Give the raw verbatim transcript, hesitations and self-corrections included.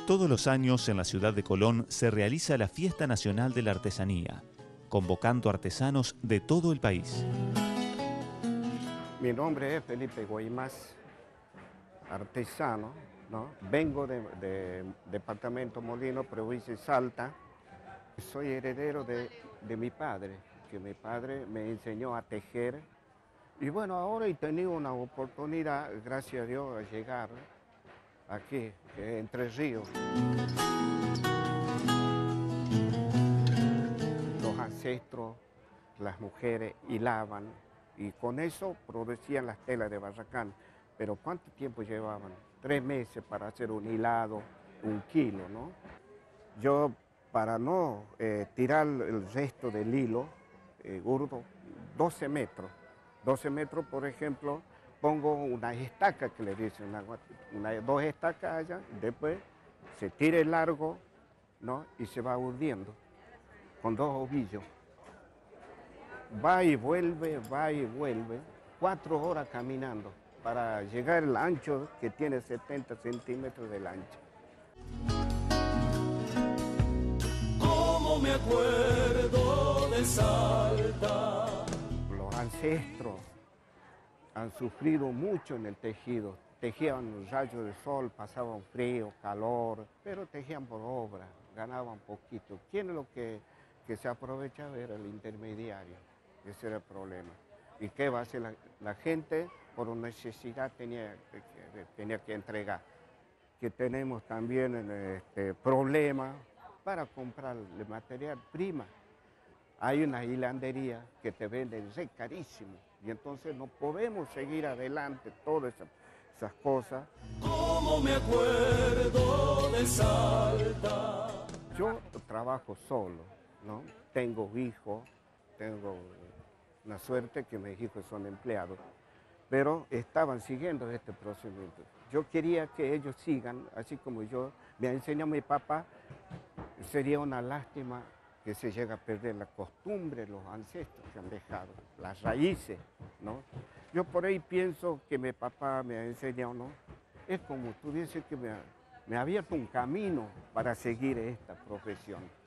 Todos los años en la ciudad de Colón se realiza la Fiesta Nacional de la Artesanía, convocando artesanos de todo el país. Mi nombre es Felipe Guaymas, artesano, ¿no? Vengo de, de departamento Molino, provincia de Salta. Soy heredero de, de mi padre, que mi padre me enseñó a tejer. Y bueno, ahora he tenido una oportunidad, gracias a Dios, a llegar aquí, que es Entre Ríos. Los ancestros, las mujeres hilaban y con eso producían las telas de Barracán. Pero ¿cuánto tiempo llevaban? Tres meses para hacer un hilado, un kilo, ¿no? Yo, para no eh, tirar el resto del hilo, eh, gordo, doce metros. doce metros, por ejemplo, pongo una estaca que le dicen, una, una, dos estacas allá, después se tira el largo, ¿no? Y se va hundiendo con dos ovillos. Va y vuelve, va y vuelve, cuatro horas caminando para llegar al ancho que tiene setenta centímetros del ancho. ¿Cómo me acuerdo de Salta? Los ancestros han sufrido mucho en el tejido. Tejían rayos de sol, pasaban frío, calor, pero tejían por obra, ganaban poquito. ¿Quién es lo que, que se aprovechaba? Era el intermediario. Ese era el problema. ¿Y qué va a hacer la, la gente? Por necesidad tenía, tenía que entregar. Que tenemos también este, problemas para comprar el material prima. Hay una hilandería que te venden re carísimo y entonces no podemos seguir adelante todas esas, esas cosas. ¿Cómo me acuerdo de Salta? Yo trabajo solo, ¿no? Tengo hijos, tengo una suerte que mis hijos son empleados, pero estaban siguiendo este procedimiento. Yo quería que ellos sigan, así como yo me enseñó mi papá. Sería una lástima que se llegue a perder la costumbre, los ancestros que han dejado, las raíces, ¿no? Yo por ahí pienso que mi papá me ha enseñado, ¿no? Es como tú dices que me ha, me ha abierto un camino para seguir esta profesión.